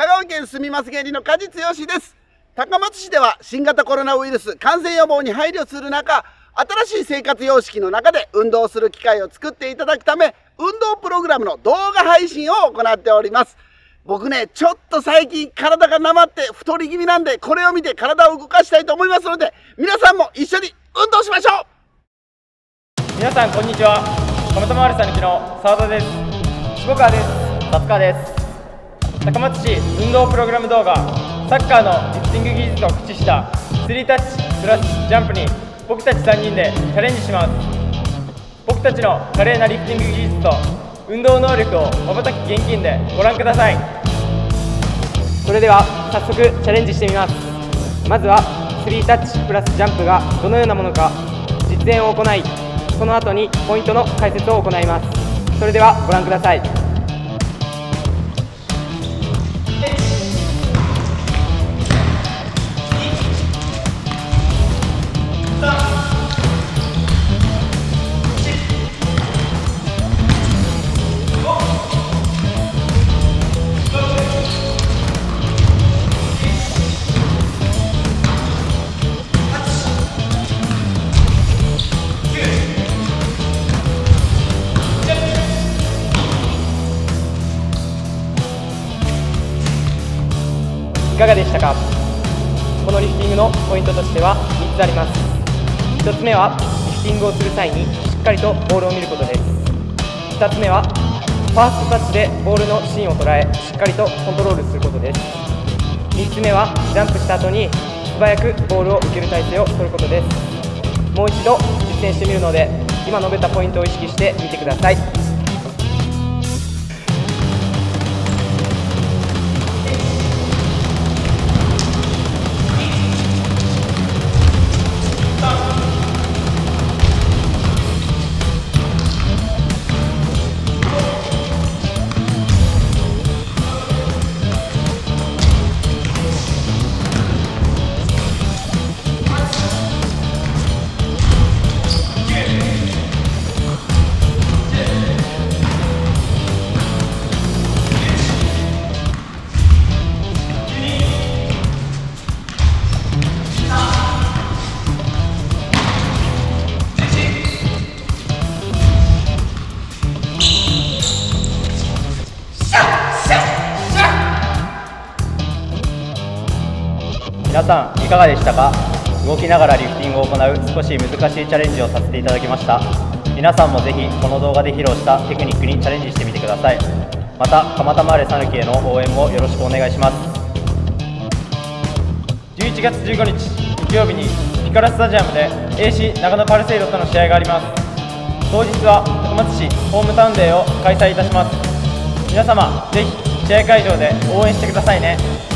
香川県住みます芸人の梶剛です。高松市では新型コロナウイルス感染予防に配慮する中、新しい生活様式の中で運動する機会を作っていただくため、運動プログラムの動画配信を行っております。僕ね、ちょっと最近体がなまって太り気味なんで、これを見て体を動かしたいと思いますので、皆さんも一緒に運動しましょう。 皆さんこんにちは。蒲田丸さぬきの澤田です。下川です。達川です。高松市運動プログラム動画、サッカーのリフティング技術を駆使した3タッチプラスジャンプに僕たち3人でチャレンジします。僕たちの華麗なリフティング技術と運動能力を瞬き現金でご覧ください。それでは早速チャレンジしてみます。まずは3タッチプラスジャンプがどのようなものか実演を行い、その後にポイントの解説を行います。それではご覧ください。いかがでしたか？このリフティングのポイントとしては3つあります。1つ目はリフティングをする際にしっかりとボールを見ることです。2つ目はファーストタッチでボールの芯を捉えしっかりとコントロールすることです。3つ目はジャンプした後に素早くボールを受ける体勢を取ることです。もう一度実践してみるので、今述べたポイントを意識してみてください。皆さんいかがでしたか？動きながらリフティングを行う少し難しいチャレンジをさせていただきました。皆さんもぜひこの動画で披露したテクニックにチャレンジしてみてください。また蒲田マーレさぬきへの応援もよろしくお願いします。11月15日日曜日にピカラスタジアムで AC 長野パルセイロとの試合があります。当日は高松市ホームタウンデーを開催いたします。皆様ぜひ試合会場で応援してくださいね。